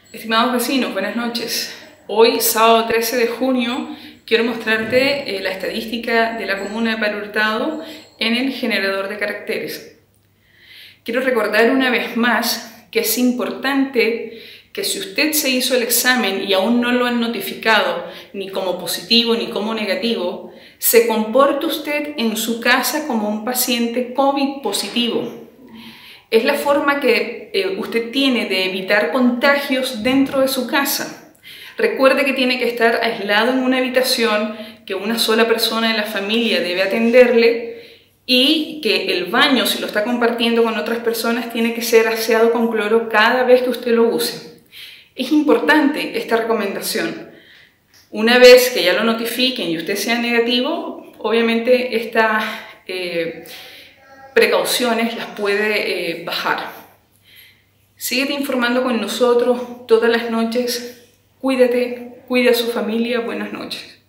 Estimados vecinos, buenas noches. Hoy, sábado 13 de junio, quiero mostrarte la estadística de la comuna de Palo Hurtado en el generador de caracteres. Quiero recordar una vez más que es importante que si usted se hizo el examen y aún no lo han notificado ni como positivo ni como negativo, se comporte usted en su casa como un paciente COVID positivo. Es la forma que usted tiene de evitar contagios dentro de su casa. Recuerde que tiene que estar aislado en una habitación, que una sola persona de la familia debe atenderle y que el baño, si lo está compartiendo con otras personas, tiene que ser aseado con cloro cada vez que usted lo use. Es importante esta recomendación. Una vez que ya lo notifiquen y usted sea negativo, obviamente estas precauciones las puede bajar. Síguete informando con nosotros todas las noches. Cuídate, cuida a su familia. Buenas noches.